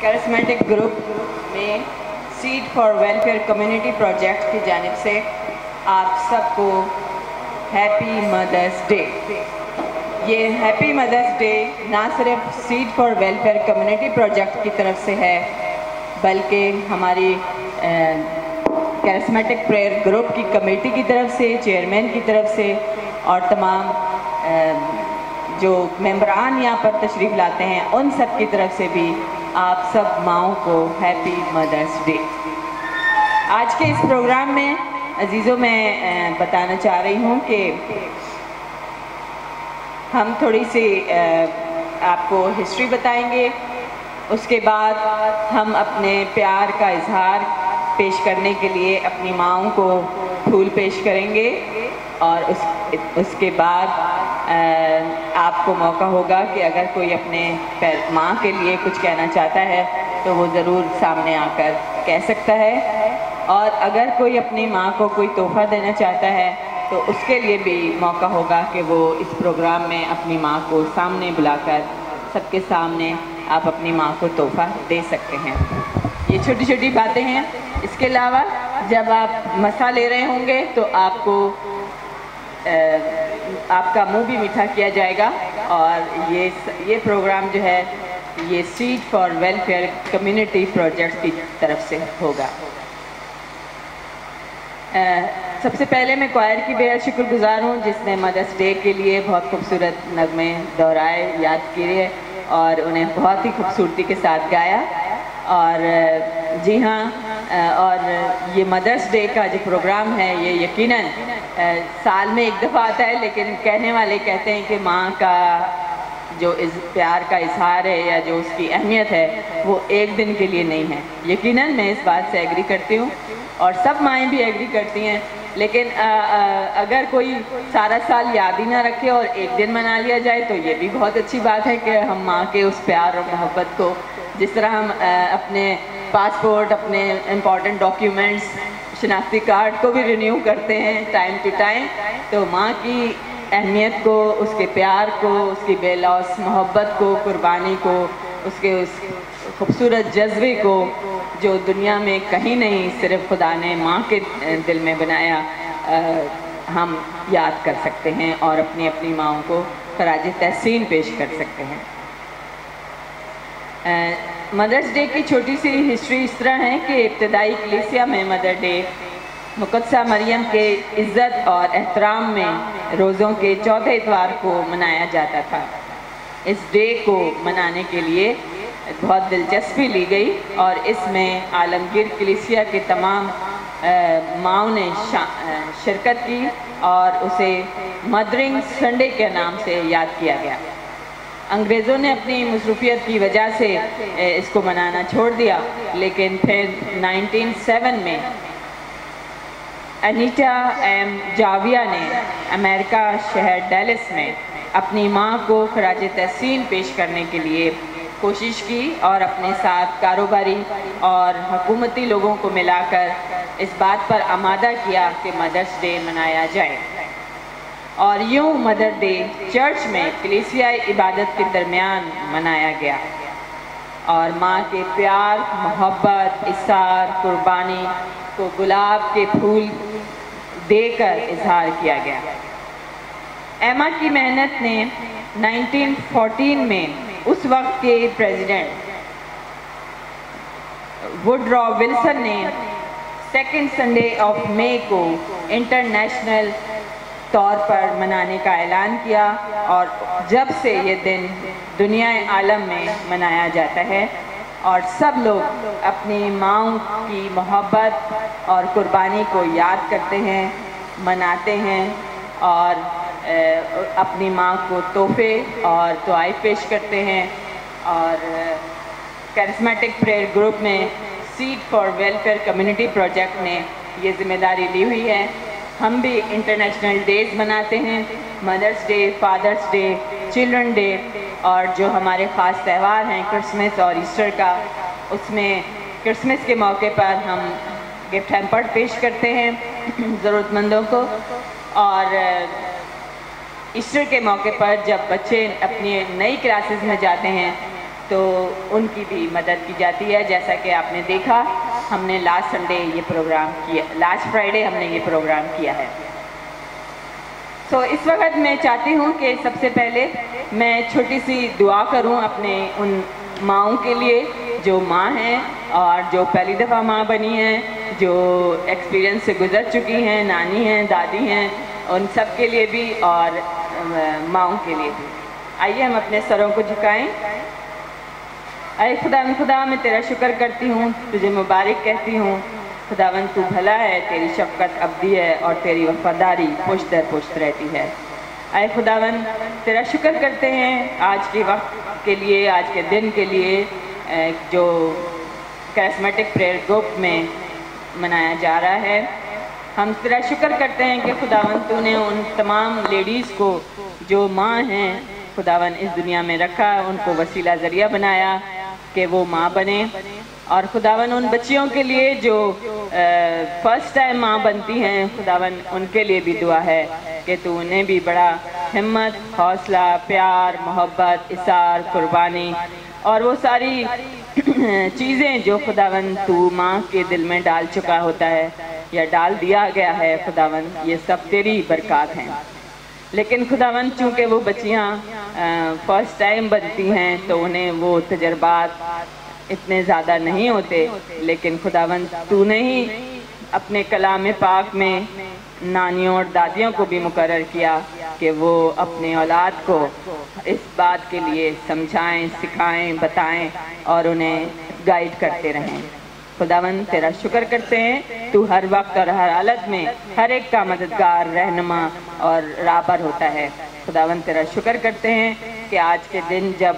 Charismatic group में seed for welfare community project की जानिब से आप सबको हैप्पी मदर्स डे। ये हैप्पी मदर्स डे ना सिर्फ seed for welfare community project की तरफ से है, बल्कि हमारी कैरिस्मेटिक प्रेयर ग्रुप की कमेटी की तरफ से, चेयरमैन की तरफ से और तमाम जो मेंबरान यहाँ पर तशरीफ़ लाते हैं उन सब की तरफ से भी आप सब माओं को हैप्पी मदर्स डे। आज के इस प्रोग्राम में अजीज़ों मैं बताना चाह रही हूँ कि हम थोड़ी सी आपको हिस्ट्री बताएंगे, उसके बाद हम अपने प्यार का इजहार पेश करने के लिए अपनी माओं को फूल पेश करेंगे और उसके बाद आपको मौका होगा कि अगर कोई अपने माँ के लिए कुछ कहना चाहता है तो वो ज़रूर सामने आकर कह सकता है, और अगर कोई अपनी माँ को कोई तोहफ़ा देना चाहता है तो उसके लिए भी मौका होगा कि वो इस प्रोग्राम में अपनी माँ को सामने बुलाकर सबके सामने आप अपनी माँ को तोहफ़ा दे सकते हैं। ये छोटी छोटी बातें हैं। इसके अलावा जब आप मसा ले रहे होंगे तो आपका मुंह भी मीठा किया जाएगा, और ये प्रोग्राम जो है ये seed for welfare community project की तरफ से होगा। सबसे पहले मैं क्वायर की बेहद शुक्रगुजार हूँ जिसने मदर्स डे के लिए बहुत खूबसूरत नगमे दोहराए, याद किए और उन्हें बहुत ही खूबसूरती के साथ गाया। और जी हाँ, और ये मदर्स डे का जो प्रोग्राम है ये यकीनन साल में एक दफ़ा आता है, लेकिन कहने वाले कहते हैं कि माँ का जो इस प्यार का इजहार है या जो उसकी अहमियत है वो एक दिन के लिए नहीं है। यकीनन मैं इस बात से एग्री करती हूँ और सब माएँ भी एग्री करती हैं, लेकिन अगर कोई सारा साल याद ही ना रखे और एक दिन मना लिया जाए तो ये भी बहुत अच्छी बात है कि हम माँ के उस प्यार और मोहब्बत को, जिस तरह हम अपने पासपोर्ट, अपने इम्पॉर्टेंट डॉक्यूमेंट्स, शनाख्ती कार्ड को भी रिन्यू करते हैं टाइम टू टाइम, तो माँ की अहमियत को, उसके प्यार को, उसकी बेलौस मोहब्बत को, कुर्बानी को, उसके उस खूबसूरत जज्बे को जो दुनिया में कहीं नहीं सिर्फ खुदा ने माँ के दिल में बनाया, हम याद कर सकते हैं और अपनी अपनी माँओं को खराज तहसीन पेश कर सकते हैं। मदर्स डे की छोटी सी हिस्ट्री इस तरह है कि इब्तदाई कलीसिया में मदर डे मुक़द्दसा मरियम के इज़्ज़त और एहतराम में रोज़ों के चौथे इतवार को मनाया जाता था। इस डे को मनाने के लिए बहुत दिलचस्पी ली गई और इसमें आलमगीर कलीसिया के तमाम माओं ने शिरकत की और उसे मदरिंग संडे के नाम से याद किया गया। अंग्रेज़ों ने अपनी मसरूफियत की वजह से इसको मनाना छोड़ दिया, लेकिन फिर 1907 में अनीटा एम जाविया ने अमेरिका शहर डेलिस में अपनी माँ को खराज तहसीन पेश करने के लिए कोशिश की और अपने साथ कारोबारी और हुकूमती लोगों को मिलाकर इस बात पर आमादा किया कि मदर्स डे मनाया जाए। और यूँ मदर डे चर्च में कलीसियाई इबादत के दरमियान मनाया गया और माँ के प्यार, मोहब्बत, इसार, कुर्बानी को गुलाब के फूल देकर इजहार किया गया। एमा की मेहनत ने 1914 में उस वक्त के प्रेसिडेंट वुडरॉ विल्सन ने सेकेंड संडे ऑफ मई को इंटरनेशनल तौर पर मनाने का ऐलान किया और जब से ये दिन दुनिया आलम में मनाया जाता है और सब लोग अपनी माँओं की मोहब्बत और कुर्बानी को याद करते हैं, मनाते हैं और अपनी माँ को तोहफे और दुआएं पेश करते हैं। और कैरिस्मेटिक प्रेयर ग्रुप में seed for welfare community project ने ये जिम्मेदारी ली हुई है। हम भी इंटरनेशनल डेज मनाते हैं, Mother's Day, Father's Day, Children Day, और जो हमारे ख़ास त्यौहार हैं क्रिसमस और ईस्टर का, उसमें क्रिसमस के मौके पर हम गिफ्ट हैम्पर पेश करते हैं ज़रूरतमंदों को, और ईस्टर के मौके पर जब बच्चे अपनी नई क्लासेस में जाते हैं तो उनकी भी मदद की जाती है। जैसा कि आपने देखा, हमने लास्ट संडे ये प्रोग्राम किया, लास्ट फ्राइडे हमने ये प्रोग्राम किया है। तो इस वक्त मैं चाहती हूँ कि सबसे पहले मैं छोटी सी दुआ करूँ अपने उन माँओं के लिए जो माँ हैं और जो पहली दफ़ा माँ बनी हैं, जो एक्सपीरियंस से गुज़र चुकी हैं, नानी हैं, दादी हैं, उन सब के लिए भी और माँओं के लिए भी। आइए हम अपने सरों को झुकाएं। अरे खुदा मैं तेरा शुक्र करती हूँ, तुझे मुबारक कहती हूँ। खुदावन तू भला है, तेरी शफ़क़त अब्दी है और तेरी वफ़ादारी पुश्त दर पुश्त रहती है। अरे खुदावन तेरा शुक्र करते हैं आज के वक्त के लिए, आज के दिन के लिए जो कैरिस्मेटिक प्रेयर ग्रुप में मनाया जा रहा है। हम तेरा शुक्र करते हैं कि खुदावन तूने उन तमाम लेडीज़ को जो माँ हैं खुदावन इस दुनिया में रखा, उनको वसीला ज़रिया बनाया कि वो माँ बने। और खुदावन उन बच्चियों के लिए जो फर्स्ट टाइम माँ बनती हैं, खुदावन उनके लिए भी दुआ है कि तू उन्हें भी बड़ा हिम्मत, हौसला, प्यार, मोहब्बत, इसार, कुर्बानी और वो सारी चीज़ें जो खुदावन तू माँ के दिल में डाल चुका होता है या डाल दिया गया है, खुदावन ये सब तेरी बरकत हैं। लेकिन खुदावन चूँकि वो बच्चियाँ फर्स्ट टाइम बनती हैं तो उन्हें वो तजर्बात इतने ज़्यादा नहीं होते, लेकिन खुदावन तूने ही अपने कलाम पाक में नानियों और दादियों को भी मुकर्रर किया कि वो अपने औलाद को इस बात के लिए समझाएं, सिखाएं, बताएं और उन्हें गाइड करते रहें। खुदावन तेरा शुक्र करते हैं, तू हर वक्त और हर हालत में हर एक का मददगार, रहनुमा और राहबर होता है। खुदावन तेरा शुक्र करते हैं कि आज के दिन जब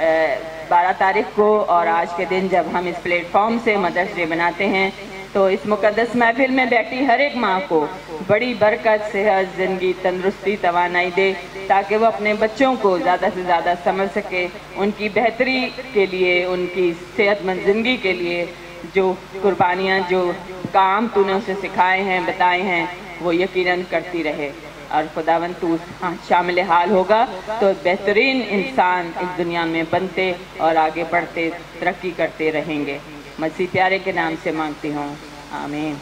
12 तारीख को और आज के दिन जब हम इस प्लेटफॉर्म से मदर्स डे मनाते हैं तो इस मुकद्दस महफिल में बैठी हर एक माँ को बड़ी बरकत, सेहत, ज़िंदगी, तंदुरुस्ती, तवानाई दे ताकि वो अपने बच्चों को ज़्यादा से ज़्यादा समझ सके, उनकी बेहतरी के लिए, उनकी सेहतमंद ज़िंदगी के लिए जो कुर्बानियाँ, जो काम तूने उसे सिखाए हैं, बताए हैं, वो यकीनन करती रहे। और खुदावन तू शामिल हाल होगा तो बेहतरीन इंसान इस दुनिया में बनते और आगे बढ़ते, तरक्की करते रहेंगे। मसीह प्यारे के नाम से मांगती हूँ, आमीन।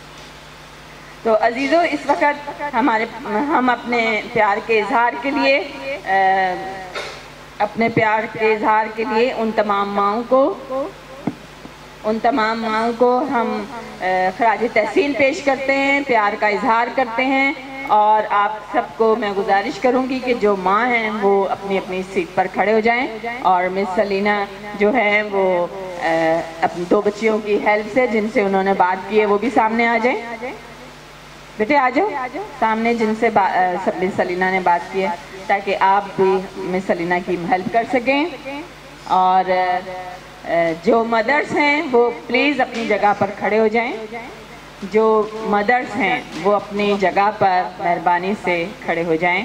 तो अजीज़ों, इस वक्त हम अपने प्यार के इजहार के लिए उन तमाम माँओं को हम खराज तहसीन पेश करते हैं, प्यार का इजहार करते हैं। और आप सबको मैं गुजारिश करूंगी कि जो माँ हैं वो अपनी अपनी सीट पर खड़े हो जाएं और मिस सलीना जो है वो अपनी 2 बच्चियों की हेल्प से जिनसे उन्होंने बात की है वो भी सामने आ जाएं। बेटे आ जाओ सामने, जिनसे मिस सलीना ने बात की है, ताकि आप भी मिस सलीना की हेल्प कर सकें। और जो मदर्स हैं वो प्लीज़ अपनी जगह पर खड़े हो जाएं। जो मदर्स हैं वो अपनी जगह पर मेहरबानी से खड़े हो जाएं।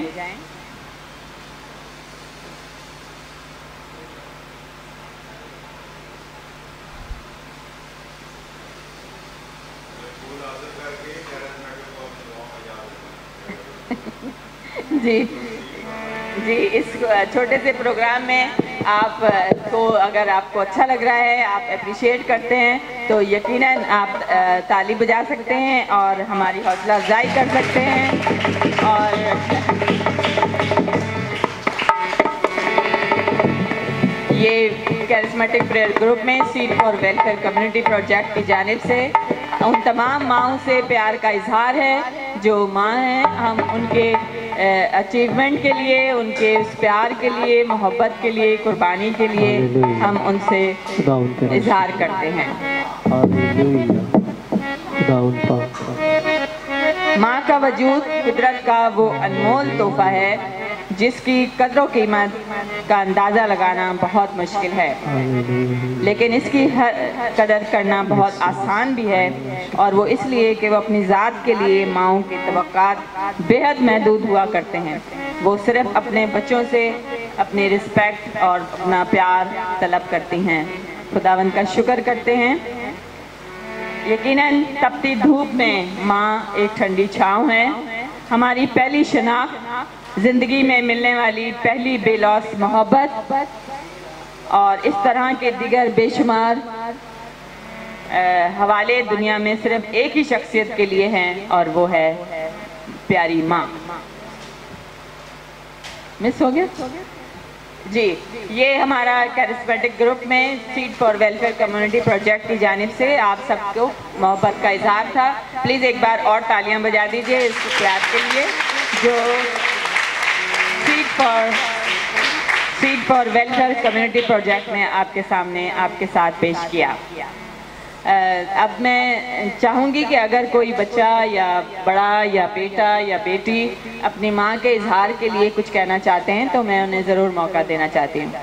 जी, इस छोटे से प्रोग्राम में आप को अगर आपको अच्छा लग रहा है, आप अप्रिशिएट करते हैं तो यकीनन आप ताली बजा सकते हैं और हमारी हौसला अफजाई कर सकते हैं। और ये कैरिस्मेटिक प्रेयर ग्रुप में seed for welfare community project की जानिब से उन तमाम माँओं से प्यार का इजहार है जो माँ हैं। हम उनके अचीवमेंट के लिए, उनके उस प्यार के लिए, मोहब्बत के लिए, कुर्बानी के लिए हम उनसे इजहार करते हैं। माँ का वजूद कुदरत का वो अनमोल तोहफा है जिसकी कदर कीमत का अंदाज़ा लगाना बहुत मुश्किल है, लेकिन इसकी कदर करना बहुत आसान भी है। और वो इसलिए कि वो अपनी ज़ात के लिए माँओं की तवक्कात बेहद महदूद हुआ करते हैं। वो सिर्फ़ अपने बच्चों से अपनी रिस्पेक्ट और अपना प्यार तलब करती हैं। खुदावंद का शुक्र करते हैं। यकीनन तपती धूप में माँ एक ठंडी छाँव है। हमारी पहली शनाख्त, ज़िंदगी में मिलने वाली पहली बेलौस मोहब्बत और इस तरह के दिगर बेशुमार हवाले दुनिया में सिर्फ एक ही शख्सियत के लिए हैं और वो है प्यारी माँ। मिस हो गया जी। ये हमारा कैरिस्मेटिक ग्रुप में seed for welfare community project की जानिब से आप सबको मोहब्बत का इजहार था। प्लीज़ एक बार और तालियां बजा दीजिए इस प्यार के लिए जो seed for welfare community project ने आपके सामने आपके साथ पेश किया। अब मैं चाहूँगी कि अगर कोई बच्चा या बड़ा या बेटा या बेटी अपनी माँ के इजहार के लिए कुछ कहना चाहते हैं तो मैं उन्हें ज़रूर मौका देना चाहती हूँ।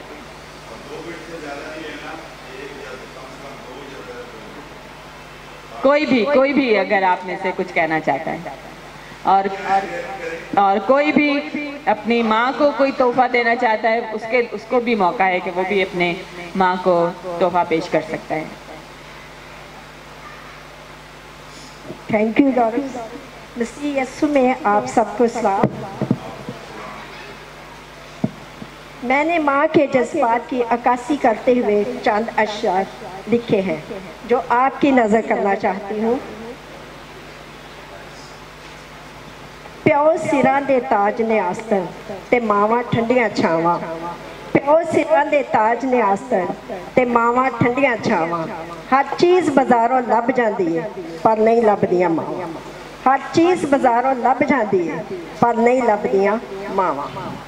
कोई भी अगर आप में से कुछ कहना चाहता है और कोई भी अपनी माँ को कोई तोहफा देना चाहता है उसको भी मौका है कि वो भी अपने माँ को तोहफा पेश कर सकता है। Thank you doctor. Masih Yeshu में आप सबको सलाम। मैंने माँ के जज्बात की अक्कासी करते हुए चंद अशआर लिखे हैं जो आपकी नज़र करना चाहती हूँ। प्यो सिरां दे ताज ने आस्तर ते मावां ठंडियां छावां। प्यो सिरां दे ताज ने आस्तर ते मावां ठंडियां छावां। हर चीज़ बाजारों लभ जाती है पर नहीं लभदियां मावां। हर चीज़ बाजारों लभ जाती है पर नहीं लभदियां मावां।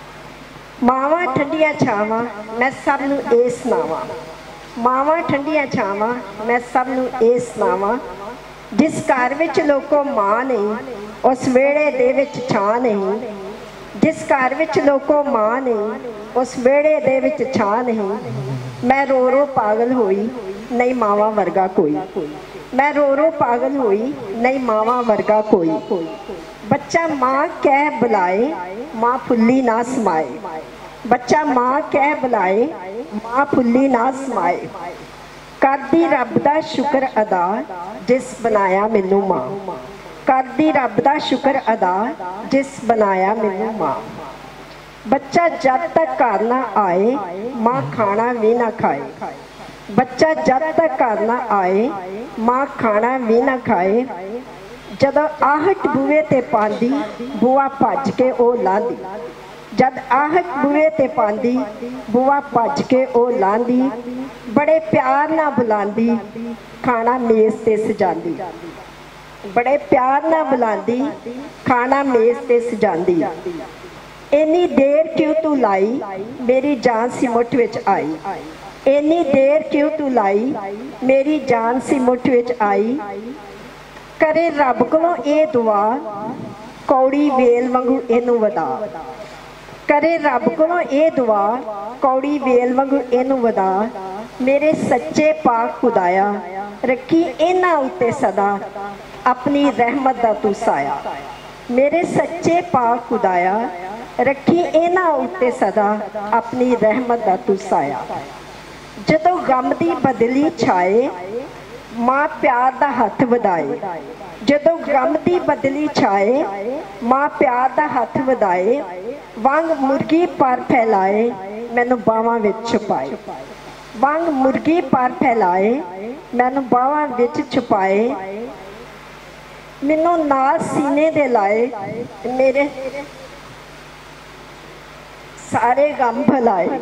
मावां ठंडियां छावां मैं सब नूं ए सुणावां। मावां ठंडियां छावां मैं सब नूं ए सुणावां। जिस घर विच लोकों मां नहीं उस वेड़े दे विच छां नहीं। जिस घर विच लोकों मां नहीं उस वेड़े दे विच छां नहीं। मैं रो रो पागल होई नहीं मावां वर्गा कोई। मैं रो रो पागल होई नहीं मावां वर्गा कोई। बच्चा माँ कह बुलाए माँ फुल्ली ना समाए। बच्चा माँ कह बुलाए माँ फुल्ली ना समाए। करदी रब दा शुक्र अदा जिस बनाया मैनू माँ। करदी रब दा शुक्र अदा जिस बनाया मैनू माँ। बच्चा जब तक घर ना आए माँ खाना भी ना खाए। बच्चा जब तक घर ना आए माँ खाना भी ना खाए। जदों आहट बूहे ते पांदी बुआ भज के ओ लांदी। जद आहट बूहे ते पांदी बुआ भज के ओ लांदी। बड़े प्यार ना बुलांदी खाना मेज़ ते सजांदी। बड़े प्यार ना बुलांदी खाना मेज़ ते सजांदी। इन्नी देर क्यों तू लाई मेरी जान सी मुठ विच आई। इन्नी देर क्यों तू लाई मेरी जान सी मुठ विच आई। करे रब कोलों ए दुआ कौड़ी वेल वांगू इनू वधा। करे रब कोलों ए दुआ कौड़ी वेल वांगू इनू वधा। मेरे सच्चे पाक खुदाया रखी इन्हां उत्ते सदा अपनी रहमत दा तू साया। मेरे सच्चे पाक खुदाया रखी इन्हां उत्ते सदा अपनी रहमत दा तू साया। जदों गम दी बदली छाए माँ प्यार दा हथ वधाए। जदों गम दी बदली छाए माँ प्यार दा हथ वधाए। वांग मुर्गी पर फैलाए मैनू बावां विच छुपाए। वांग मुर्गी पर फैलाए मैनू बावां विच छुपाए। मैनू नाल सीने दे लाए मेरे सारे गम भुलाए।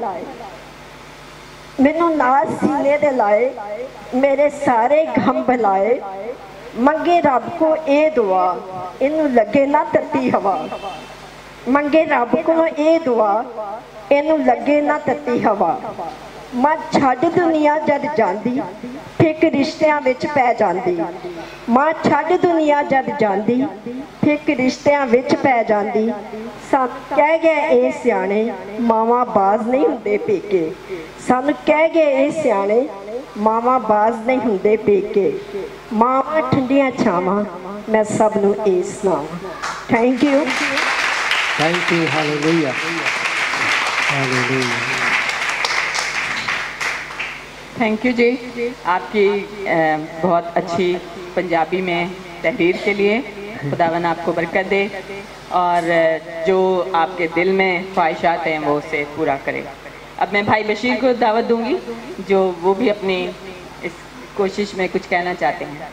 मैनू नाल सीने दे लाए मेरे सारे गम भुलाए। मंगे रब को ए दुआ इनू लगे ना तत्ती हवा। मंगे रब को ए दुआ इनू लगे ना तत्ती हवा। मां छड्ड दुनिया जद जांदी फिक रिश्तियां विच पै जांदी। मां छड्ड दुनिया जद जांदी फिक रिश्तियां विच पै जांदी। सानू कह गए ए सियाणे मावां बाज नहीं हुंदे पेके। सानू कह गए ए सियाणे मावां बाज नहीं हुंदे पेके। मावां ठंडियां छावां मैं सब नू ए सुनावां। Thank you. Thank you. Hallelujah hallelujah. Thank you जी आपकी बहुत अच्छी पंजाबी में तहरीर के लिए। खुदावन आपको बरकत दे और जो आपके दिल में ख्वाहिशात हैं वो उसे पूरा करे। अब मैं भाई बशीर को दावत दूंगी, जो वो भी अपनी इस कोशिश में कुछ कहना चाहते हैं।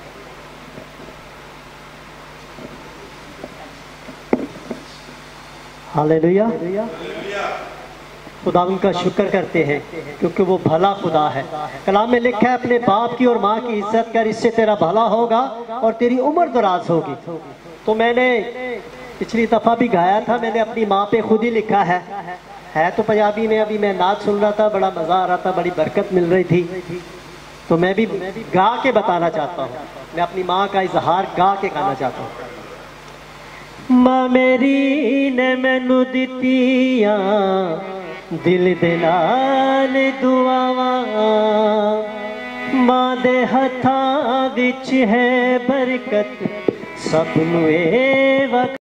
हालेलुया। खुदा उनका शुक्र करते हैं क्योंकि वो भला खुदा है। कलाम में लिखा है अपने बाप की और माँ की इज्जत कर, इससे तेरा भला होगा और तेरी उम्र दराज होगी। तो मैंने पिछली दफ़ा भी गाया था, मैंने अपनी माँ पे खुद ही लिखा है तो पंजाबी में। अभी मैं नाच सुन रहा था, बड़ा मज़ा आ रहा था, बड़ी बरकत मिल रही थी, तो मैं भी गा के बताना चाहता हूँ। मैं अपनी माँ का इजहार गा के गाना चाहता हूँ। माँ मेरी ने मैनू दित्तियां दिल दे नाल दुआवां, माँ दे हत्थां विच है बरकत, सब नूं ए